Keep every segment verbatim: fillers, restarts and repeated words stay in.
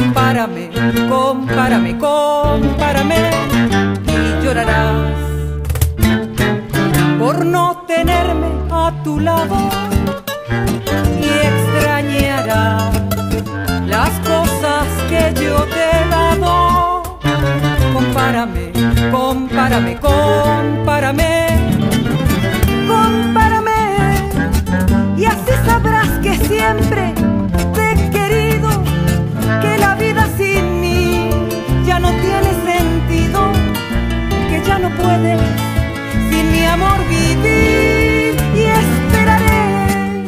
Compárame, compárame, compárame y llorarás por no tenerme a tu lado y extrañarás las cosas que yo te he dado. Compárame, compárame, compárame, compárame y así sabrás que siempre te he querido, que la vida sin mí ya no tiene sentido, que ya no puedes sin mi amor vivir. Y esperaré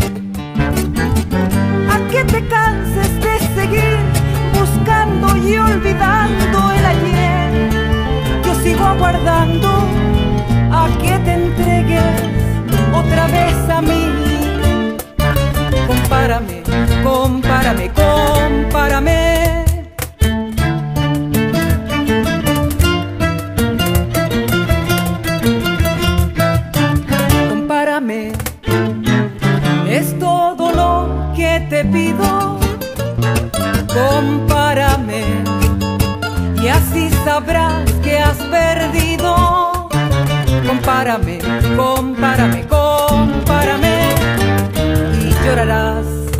a que te canses de seguir buscando y olvidando el ayer. Yo sigo aguardando a que te entregues otra vez a mí. Compárame, compárame, compárame. Compárame, es todo lo que te pido. Compárame y así sabrás que has perdido. Compárame, compárame, compárame y llorarás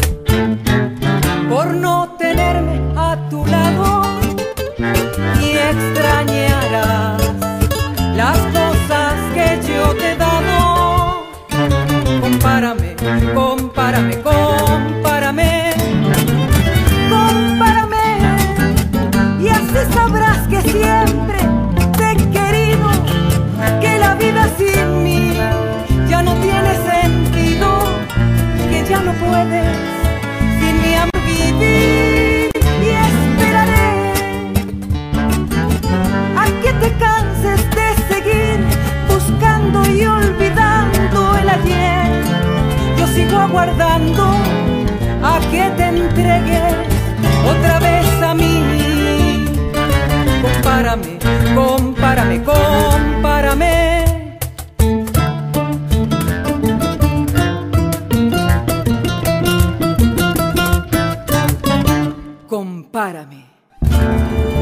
por no tenerme a tu lado y extrañarás las cosas que yo te he dado. Compárame, compárame, compárame, compárame y así sabrás que siempre te he querido, que la vida sin mí ya no tiene sentido, que ya no puedes sin mi amor vivir. Y esperaré a que te canses de seguir buscando y olvidando el ayer. Yo sigo aguardando a que te entregues otra vez a mí. Compárame, compárame, compárame. Compárame.